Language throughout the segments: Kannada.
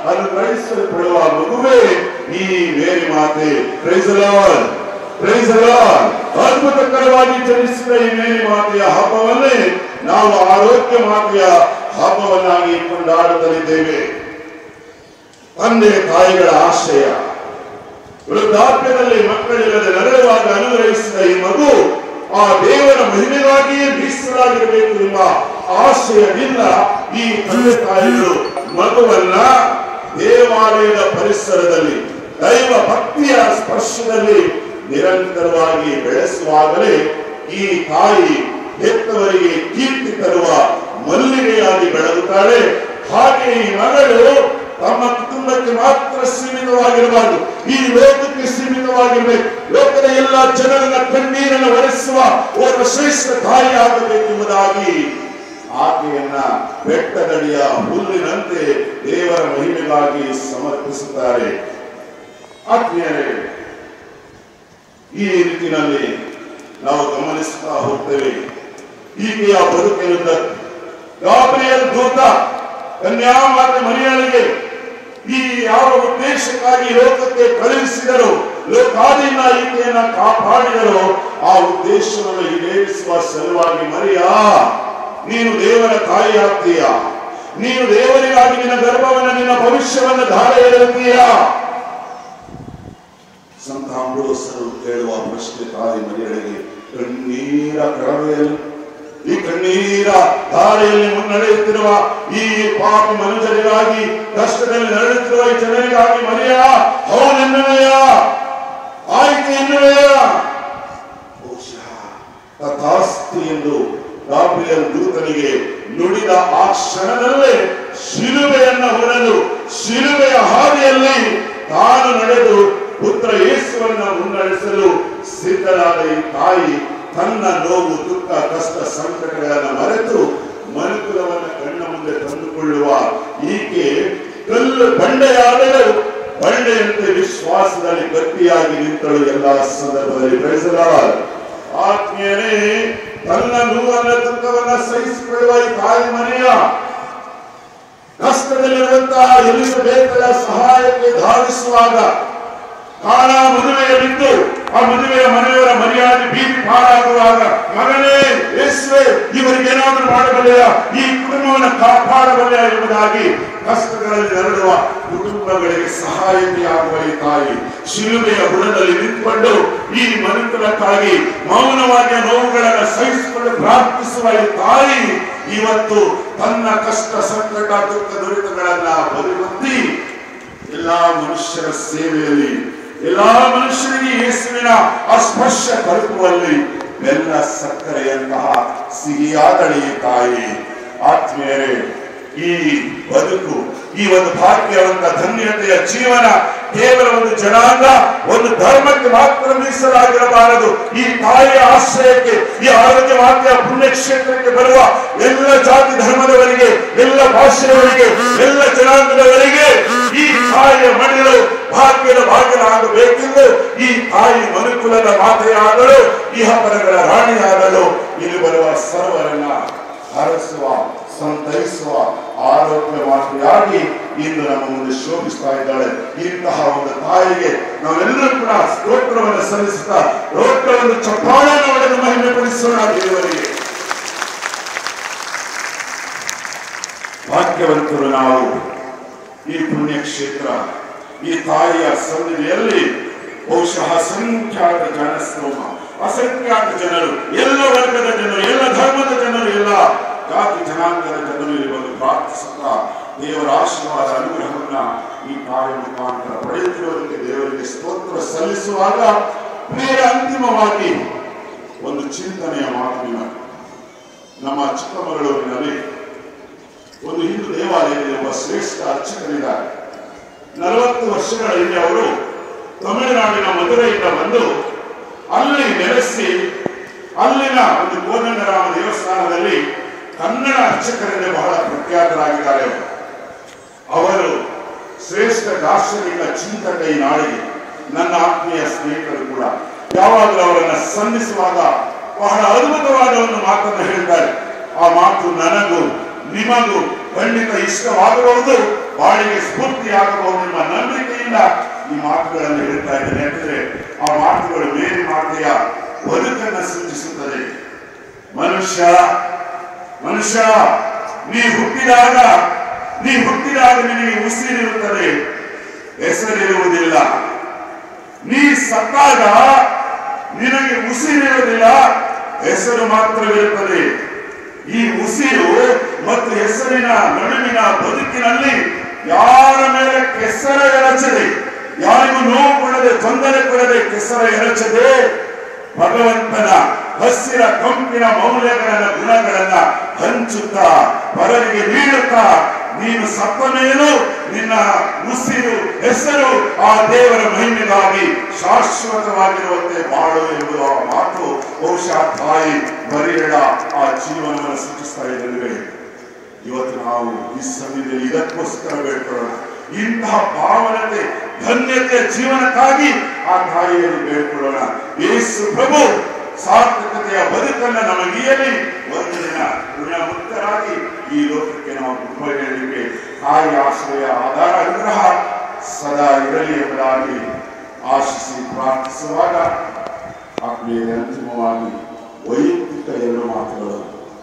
ಅನುಗ್ರಹಿಸಲ್ಪಡುವ ಮಗುವೇ ಈ ಮೇರಿ ಮಾತೆ. Praise the Lord, praise the Lord. ಅದ್ಭುತಕರವಾಗಿ ಜನಿಸಿದ ಈ ಮೇರಿ ಮಾತೆಯ ಹಬ್ಬವನ್ನೇ ನಾವು ಆರೋಗ್ಯ ಮಾತೆಯ ಹಬ್ಬವನ್ನಾಗಿ ಕೊಂಡಾಡುತ್ತಲಿದ್ದೇವೆ. ತಂದೆ ತಾಯಿಗಳ ಆಶ್ರಯ, ವೃದ್ಧಾಪ್ಯದಲ್ಲಿ ಮಕ್ಕಳಿಲ್ಲದೆ ನರಳುವಾಗ ಅನುಗ್ರಹಿಸಿದ ಈ ಮಗು ಆ ದೇವರ ಮಹಿಮೆಗಾಗಿಯೇ ಮೀಸಲಾಗಿರಬೇಕು ಎಂಬ ಆಶಯದಿಂದ ಈ ತಂದೆ ತಾಯಿಗಳು ಮಗುವನ್ನ ದೇವಾಲಯದ ಪರಿಸರದಲ್ಲಿ ದೈವ ಭಕ್ತಿಯ ಸ್ಪರ್ಶದಲ್ಲಿ ನಿರಂತರವಾಗಿ ಬೆಳೆಸುವಾಗಲೇ ಈ ತಾಯಿ ಹೆತ್ತವರಿಗೆ ಕೀರ್ತಿ ತರುವ ಮಲ್ಲಿಗೆಯಾಗಿ ಬೆಳಗುತ್ತಾಳೆ. ಹಾಗೆ ಈ ಮಗಳು ತಮ್ಮ ಕುಟುಂಬಕ್ಕೆ ಮಾತ್ರ ಸೀಮಿತವಾಗಿರಬಾರದು, ಈ ಲೋಕಕ್ಕೆ ಸೀಮಿತವಾಗಿರಬೇಕು. ಲೋಕದ ಎಲ್ಲ ಜನರನ್ನ ಕಣ್ಣೀರನ್ನು ಒರೆಸುವ ಒಬ್ಬ ಶ್ರೇಷ್ಠ ತಾಯಿ ಆಗಬೇಕೆಂಬುದಾಗಿ ಆಕೆಯನ್ನ ಬೆಟ್ಟದಡಿಯ ಹುಲ್ಲಿನಂತೆ ದೇವರ ಮಹಿಮೆಗಾಗಿ ಸಮರ್ಪಿಸುತ್ತಾರೆ. ಆತ್ಮೀಯರೇ, ಈ ರೀತಿಯಲ್ಲಿ ನಾವು ಗಮನಿಸುತ್ತಾ ಹೋಗ್ತೇವೆ. ಈಕೆಯ ಬದುಕಿನ ಗಾಬ್ರಿಯಲ್ ದೂತ ಕನ್ಯಾಮಾತೆ ಮರಿಯಳಿಗೆ ಈ ಯಾವ ಉದ್ದೇಶಕ್ಕಾಗಿ ಲೋಕಕ್ಕೆ ಕಳುಹಿಸಿದರು, ಲೋಕಾದಿನ ಈಕೆಯನ್ನ ಕಾಪಾಡಿದರು, ಆ ಉದ್ದೇಶವನ್ನು ಈಡೇರಿಸುವ ಸಲುವಾಗಿ ಮರಿಯಾ, ನೀನು ದೇವರ ತಾಯಿ ಆಗ್ತೀಯ, ನೀನು ದೇವರಿಗಾಗಿ ನಿನ್ನ ಗರ್ಭವನ್ನು ನಿನ್ನ ಭವಿಷ್ಯವನ್ನು ಧಾರೆ ಎಳೆಯುತ್ತೀಯ. ಸಂತ ಅಂಬ್ರೋಸರು ಕೇಳುವ ಪ್ರಶ್ನೆ ತಾಯಿ ಮರಿಯಳಿಗೆ ಕಣ್ಣೀರ ಕರವೆಯಲ್ಲಿ, ಈ ಕಣ್ಣೀರ ದಾರಿಯಲ್ಲಿ ಮುನ್ನಡೆಯುತ್ತಿರುವ ಈ ಪಾಪಿ ಮನುಷ್ಯರಿಗಾಗಿ, ಕಷ್ಟದಲ್ಲಿ ನರಳುತ್ತಿರುವ ಈ ಜನರಿಗಾಗಿ ಮರಿಯಾ, ಹೌದೆನ್ನುವೆಯ, ಆಯ್ಕೆ ಎನ್ನುವೆಯ? ಬಹುಶಃ ತಥಾಸ್ತು ಎಂದು ಗಾಬ್ರಿಯಲ್ ದೂತನಿಗೆ ನುಡಿದ ಆ ಕ್ಷಣದಲ್ಲೇ ಶಿಲುಬೆಯನ್ನು ಹೊರಲು, ಶಿಲುಬೆಯ ಹಾದಿಯಲ್ಲಿ ತಾನು ನಡೆದು ಪುತ್ರ ಯೇಸುವನ್ನ ಮುನ್ನಡೆಸಲು ಸಿದ್ಧರಾದ ಈ ತಾಯಿ ತನ್ನ ನೋವು, ದುಃಖ, ಕಷ್ಟ, ಸಂಕಟಗಳನ್ನು ಮರೆತು ಮನುಕುಲವನ್ನು ಕಣ್ಣ ಮುಂದೆ ತಂದುಕೊಳ್ಳುವ ಈಕೆ ಕಲ್ಲು ಬಂಡೆಯಾದರೂ ಬಂಡೆಯಂತೆ ವಿಶ್ವಾಸದಲ್ಲಿ ಗಟ್ಟಿಯಾಗಿ ನಿಂತಳು ಎಲ್ಲಾ ಸಂದರ್ಭದಲ್ಲಿ. Praise the Lord. ಆತ್ಮೀಯರೇ, ತನ್ನ ನೋವನ್ನ, ದುಃಖವನ್ನ ಸಹಿಸಿಕೊಳ್ಳುವ ಈ ತಾಯಿ ಮರಿಯ ಕಷ್ಟದಲ್ಲಿರುವಂತಹ ಎಲಿಸಬೇತಳ ಸಹಾಯಕ್ಕೆ ಧಾವಿಸುವಾಗ ಕಾಣ ಮದುವೆಯಲ್ಲಿದ್ದು ಆ ಮದುವೆಯ ಮನೆಯವರ ಮರ್ಯಾದೆ ಬೀದಿ ಪಾರಾಗುವಾಗ, ಮಗನೇ ಯೇಸುವೆ, ಇವರಿಗೇನಾದ್ರೂ ಮಾಡಬಲ್ಲೆಯ, ಈ ಕುಟುಂಬವನ್ನು ಕಾಪಾಡಬಲ್ಲೆಯ ಎಂಬುದಾಗಿ ಕಷ್ಟಗಳಲ್ಲಿ ನರಳುವ ಕುಟುಂಬಗಳಿಗೆ ಸಹಾಯತೆಯಾಗುವ ಈ ತಾಯಿ ಶಿಲುಬೆಯ ಬುಡದಲ್ಲಿ ನಿಂತುಕೊಂಡು ಈ ಮನುಕುಲಕ್ಕಾಗಿ ಮೌನವಾಗಿ ನೋವುಗಳನ್ನು ಸಹಿಸಿಕೊಂಡು ಪ್ರಾರ್ಥಿಸುವ ಈ ತಾಯಿ ಇವತ್ತು ತನ್ನ ಕಷ್ಟ, ಸಂಕಟ, ದುಃಖ, ದುರಿತಗಳನ್ನ ಬದಿಗೊತ್ತಿ ಎಲ್ಲಾ ಮನುಷ್ಯರ ಸೇವೆಯಲ್ಲಿ, ಎಲ್ಲಾ ಮನುಷ್ಯರಿಗೆ ಯೇಸುವಿನ ಆ ಸ್ಪರ್ಶ ತಲುಪುವಲ್ಲಿ ಬೆಲ್ಲ ಸಕ್ಕರೆಯಂತಹ ಸಿಹಿಯಾದಳಿ ತಾಯಿ. ಆತ್ಮೀಯರೇ, ಈ ಬದುಕು, ಈ ಒಂದು ಭಾಗ್ಯವಂತ ಧನ್ಯತೆಯ ಜೀವನ ಕೇವಲ ಒಂದು ಜನಾಂಗ, ಒಂದು ಧರ್ಮಕ್ಕೆ ಮಾತ್ರ ಮೀಸಲಾಗಿರಬಾರದು. ಈ ತಾಯಿಯ ಆಶ್ರಯಕ್ಕೆ, ಈ ಆರೋಗ್ಯ ಮಾತೆಯ ಪುಣ್ಯಕ್ಷೇತ್ರಕ್ಕೆ ಬರುವ ಎಲ್ಲ ಜಾತಿ ಧರ್ಮದವರಿಗೆ, ಎಲ್ಲ ಭಾಷೆಯವರಿಗೆ, ಎಲ್ಲ ಜನಾಂಗದವರಿಗೆ ಈ ತಾಯಿಯ ಮಡಿಲು ಭಾಗ್ಯದ ಭಾಗ್ಯನಾಗಬೇಕೆಂದು ಈ ತಾಯಿ ಮನುಕುಲದ ಮಾತೆಯಾದಳು, ಇಹಪರಗಳ ರಾಣಿಯಾದಳು. ಇಲ್ಲಿ ಬರುವ ಸರ್ವರನ್ನ ಹರಸುವ, ಸಂತೈಸುವ ಆರೋಗ್ಯ ಮಾತೆಯಾಗಿ ಇಂದು ನಮ್ಮ ಮುಂದೆ ಶೋಭಿಸ್ತಾ ಇದ್ದಾಳೆ. ಇಂತಹ ಒಂದು ತಾಯಿಗೆ ನಾವೆಲ್ಲರೂ ಕೂಡ ಸ್ತೋತ್ರವನ್ನು ಸಲ್ಲಿಸುತ್ತಾ ಸ್ತೋತ್ರವನ್ನು ಚಪ್ಪಾಳೆಯನ್ನು ಹೊಡೆದು ಮಹಿಮೆ ಪಡಿಸೋಣ ದೇವರಿಗೆ. ಭಾಗ್ಯವಂತರು ನಾವು. ಈ ಪುಣ್ಯಕ್ಷೇತ್ರ, ಈ ತಾಯಿಯ ಸನ್ನಿಧಿಯಲ್ಲಿ ಬಹುಶಃ ಅಸಂಖ್ಯಾತ ಜನಸ್ತೋಮ, ಅಸಂಖ್ಯಾತ ಜನರು, ಎಲ್ಲ ವರ್ಗದ ಜನರು, ಎಲ್ಲ ಧರ್ಮದ ಜನರು, ಎಲ್ಲ ಜಾತಿ ಜನಾಂಗದ ಜನರು ಇಲ್ಲಿ ಬಂದು ಪ್ರಾರ್ಥಿಸುತ್ತಾ ದೇವರ ಆಶೀರ್ವಾದ, ಅನುಗ್ರಹವನ್ನ ಈ ಕಾರ್ಯ ಮುಖಾಂತರ ಪಡೆಯುತ್ತಿರುವುದಕ್ಕೆ ದೇವರಿಗೆ ಸ್ತೋತ್ರ ಸಲ್ಲಿಸುವಾಗ ಪ್ರಿಯ ಅಂತಿಮವಾಗಿ ಒಂದು ಚಿಂತನೆಯ ಮಾತಿನ ನಮ್ಮ ಚಿಕ್ಕಮಗಳೂರಿನಲ್ಲಿ ಒಂದು ಹಿಂದೂ ದೇವಾಲಯದಲ್ಲಿ ಒಬ್ಬ ಶ್ರೇಷ್ಠ ಅರ್ಚಕರಿದ್ದಾರೆ. 40 ವರ್ಷಗಳ ಹಿಂದೆ ಅವರು ತಮಿಳುನಾಡಿನ ಮಧುರೈಯಿಂದ ಬಂದು ಅಲ್ಲಿ ನೆಲೆಸಿ ಅಲ್ಲಿನ ಒಂದು ಕೋದಂಡರಾಮ ದೇವಸ್ಥಾನದಲ್ಲಿ ಕನ್ನಡ ಅರ್ಚಕರಿಂದ ಬಹಳ ಪ್ರಖ್ಯಾತರಾಗಿದ್ದಾರೆ. ಅವರು ಶ್ರೇಷ್ಠ ದಾರ್ಶನಿಕ ಚಿಂತಕ. ಈ ನಾಡಿಗೆ ನನ್ನ ಆತ್ಮೀಯ ಸ್ನೇಹಿತರು ಕೂಡ ಯಾವಾಗಲೂ ಅವರನ್ನ ಸಂಧಿಸುವಾಗ ಬಹಳ ಅದ್ಭುತವಾದ ಒಂದು ಮಾತನ್ನು ಹೇಳ್ತಾರೆ. ಆ ಮಾತು ನನಗೂ ನಿಮಗೂ ಖಂಡಿತ ಇಷ್ಟವಾಗಬಹುದು, ಬಾಳಿಗೆ ಸ್ಫೂರ್ತಿಯಾಗಬಹುದು ಎಂಬ ನಂಬಿಕೆಯಿಂದ ಈ ಮಾತುಗಳನ್ನು ಹೇಳ್ತಾ ಇದ್ದೇನೆ. ಯಾಕಂದ್ರೆ ಆ ಮಾತುಗಳು ಮೇರಿ ಮಾತೆಯ ಬದುಕನ್ನು ಸೂಚಿಸುತ್ತದೆ. ಮನುಷ್ಯ ನೀ ಹುಟ್ಟಿದಾಗ ನಿನಗೆ ಉಸಿರಿರುತ್ತದೆ, ಹೆಸರಿರುವುದಿಲ್ಲ. ನೀ ಸತ್ತಾಗ ನಿನಗೆ ಉಸಿರಿರುವುದಿಲ್ಲ, ಹೆಸರು ಮಾತ್ರವಿರುತ್ತದೆ. ಈ ಉಸಿರು ಮತ್ತು ಹೆಸರಿನ ನಡುವಿನ ಬದುಕಿನಲ್ಲಿ ಯಾರ ಮೇಲೆ ಕೆಸರ ಎರಚದೆ, ಯಾರಿಗೂ ನೋವು ಕೊಡದೆ, ತೊಂದರೆ ಕೊಡದೆ, ಕೆಸರ ಎರಚದೆ ಭಗವಂತನ ಹಸಿರ ಕಂಪಿನ ಮೌಲ್ಯಗಳನ್ನ, ಗುಣಗಳನ್ನ ಹಂಚುತ್ತಾ ಪರರಿಗೆ ನೀಡುತ್ತಾ ನೀನು ಸತ್ತ ಮೇಲೂ ನಿನ್ನ ಉಸಿರು, ಹೆಸರು ಆ ದೇವರ ಮಹಿಮೆಗಾಗಿ ಶಾಶ್ವತವಾಗಿರುವಂತೆ ಮಾಡು ಎಂಬುದು ಆ ಮಾತು ಬಹುಶಃ ತಾಯಿ ಮರಿಯಳ ಆ ಜೀವನವನ್ನು ಸೂಚಿಸ್ತಾ ಇದ್ದೇವೆ. ಇವತ್ತು ನಾವು ಈ ಸಮಯದಲ್ಲಿ ಇದಕ್ಕೋಸ್ಕರ ಬೇಡ್ಕೊಳ್ಳೋಣ. ಇಂತಹ ಭಾವನತೆ, ಧನ್ಯತೆಯ ಜೀವನಕ್ಕಾಗಿ ಆ ತಾಯಿಯಲ್ಲಿ ಬೇಡ್ಕೊಳ್ಳೋಣ. ಯೇಸು ಪ್ರಭು ಸಾರ್ಥಕತೆಯ ಬದುಕನ್ನು ನಮಗೀಯಲಿ, ಒಂದು ದಿನ ಋಣಮುಕ್ತರಾಗಿ ಈ ಲೋಕಕ್ಕೆ ನಾವು ಹೇಳಲಿಕ್ಕೆ ತಾಯಿ ಆಶ್ರಯ, ಆಧಾರ, ಅನುಗ್ರಹ ಸದಾ ಇರಲಿ ಎಂಬುದಾಗಿ ಆಶಿಸಿ ಪ್ರಾರ್ಥಿಸುವಾಗ ಆತ್ಮೀಯ ಅಂತಿಮವಾಗಿ ವೈಯಕ್ತಿಕ ಎರಡು ಮಾತುಗಳು.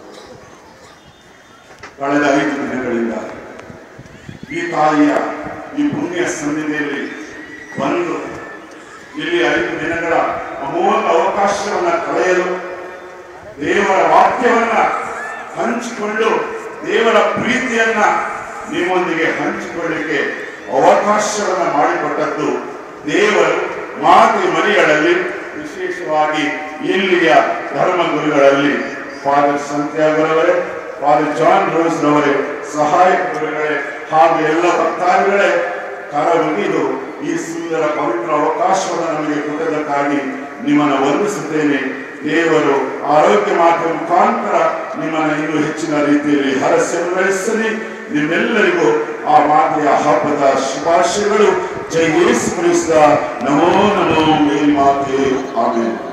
ಕಳೆದ 5 ದಿನಗಳಿಂದ ಈ ತಾಯಿಯ ಈ ಪುಣ್ಯ ಸನ್ನಿಧಿಯಲ್ಲಿ ಬಂದು ಇಲ್ಲಿ 5 ದಿನಗಳ ಅಮೋಘ ಅವಕಾಶವನ್ನ ಕಳೆಯಲು, ದೇವರ ವಾಕ್ಯವನ್ನ ಹಂಚಿಕೊಂಡು ದೇವರ ಪ್ರೀತಿಯನ್ನ ನಿಮ್ಮೊಂದಿಗೆ ಹಂಚಿಕೊಳ್ಳಿಕ್ಕೆ ಅವಕಾಶವನ್ನ ಮಾಡಿಕೊಟ್ಟದ್ದು ದೇವರು ಮಾತೆ ಮರಿಯಳಲ್ಲಿ, ವಿಶೇಷವಾಗಿ ಇಲ್ಲಿಯ ಧರ್ಮಗುರುಗಳಲ್ಲಿ ಫಾದರ್ ಸಂತ್ಯಾಗರವರೇ, ಫಾದರ್ ಜಾನ್ ರೋಸ್ ರವರೇ, ಸಹಾಯಕ ಗುರುಗಳೇ ಹಾಗೂ ಎಲ್ಲ ಭಕ್ತಾದಿಗಳೇ ಕರ ಮುಗಿದು ಈ ಸುಂದರ ಪವಿತ್ರ ಅವಕಾಶವನ್ನು ನಮಗೆ ಕೊಟ್ಟದಕ್ಕಾಗಿ ನಿಮ್ಮನ್ನು ವಂದಿಸುತ್ತೇನೆ. ದೇವರು ಆರೋಗ್ಯ ಮಾತೆ ಮುಖಾಂತರ ನಿಮ್ಮನ್ನು ಇನ್ನೂ ಹೆಚ್ಚಿನ ರೀತಿಯಲ್ಲಿ ಹರಸೆಗಳಿಸಲಿ. ನಿಮ್ಮೆಲ್ಲರಿಗೂ ಆ ಮಾತೆಯ ಹಬ್ಬದ ಶುಭಾಶಯಗಳು. ಜೈ ಯೇಸು ಕ್ರಿಸ್ತ. ನಮೋ ನಮೋ ಮೇರಿ ಮಾತೆ. ಆಮೆನ್.